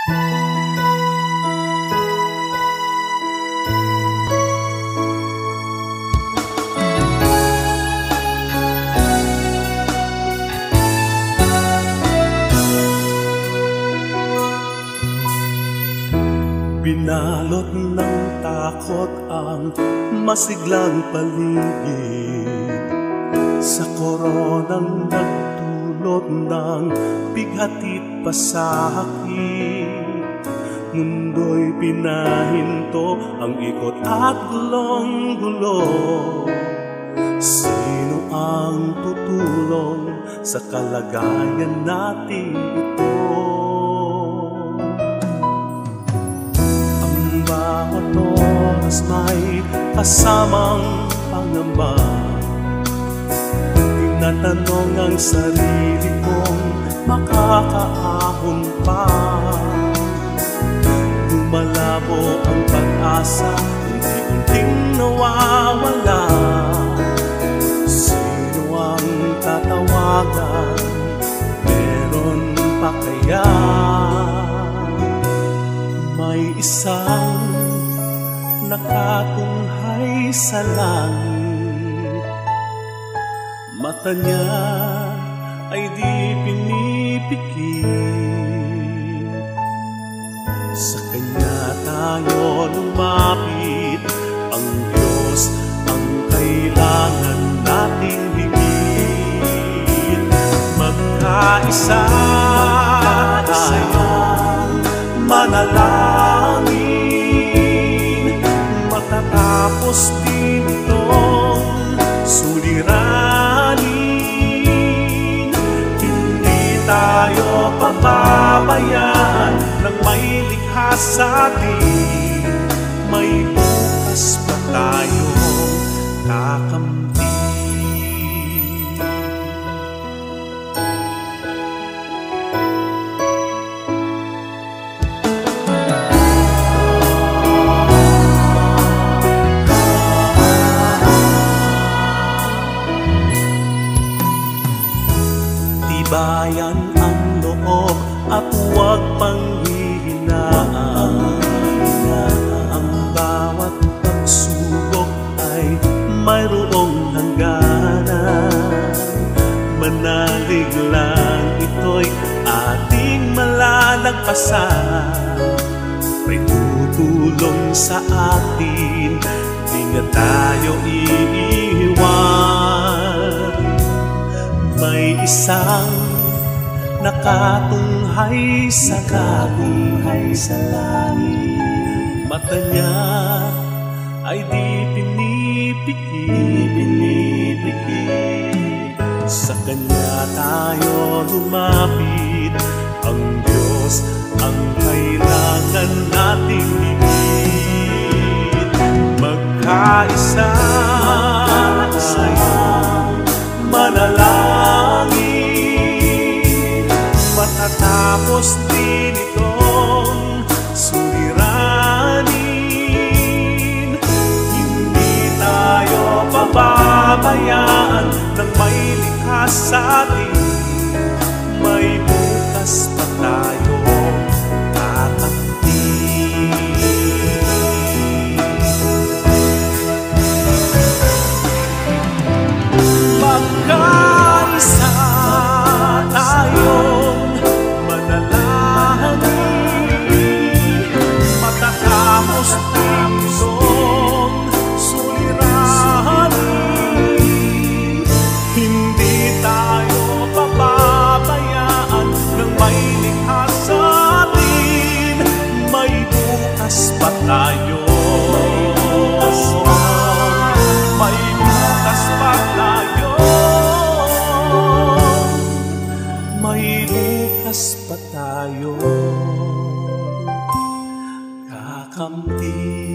Binalot ng takot ang masiglang paligid, sa koronang nagdulot ng bighatit pasakit. Mundo'y pinahinto ang ikot at gulong-gulo. Sino ang tutulong sa kalagayan natin ito? Bawat oras may kasamang pangamba. Tinatanong ang sarili kong makakaahon pa. Lumalabo ang pag-asa, unti-unting nawawala. Sino ang tatawagan? Meron pa kaya? May isang nakatunghay sa langit, mata niya ay di pinipikit. Sa kanya tayo lumapit, ang Diyos ang kailangan nating higit. Magkaisa tayong manalangin, matatapos din itong suliranin. Hindi tayo pababayaan ng may likha sa atin. May bukas pa tayong kakamtin. Tibayan ang loob at huwag panghihinaan. Ang bawat pagsubok ay mayroong hangganan. Manalig lang ito'y ating malalagpasan. May tutulong sa atin, di na tayo iiwan. May isang nakatunghay sa langit, mata niya ay di pinipikit. Sa kanya tayo lumapit, ang Diyos ang kailangan nating higit. Magkaisa tayong manalangin, matatapos din itong suliranin. Hindi tayo pababayaan ng may likha sa atin. May bukas pa tayong kakamtin. Magkaisa tayong manalangin, matatapos din itong suliranin. Hindi tayo pababayaan ng may likha sa atin. May bukas pa tayo. May bukas pa tayo. May bukas pa tayo kakamtin.